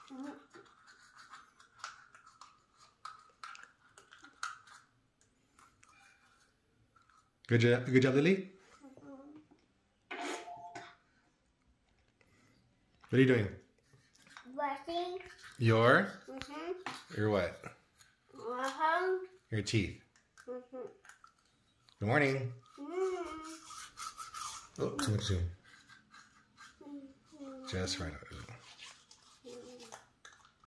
Good job, Lily. What are you doing? Brushing. Your what? Your teeth. Good morning. Oh, too much zoom. Just right.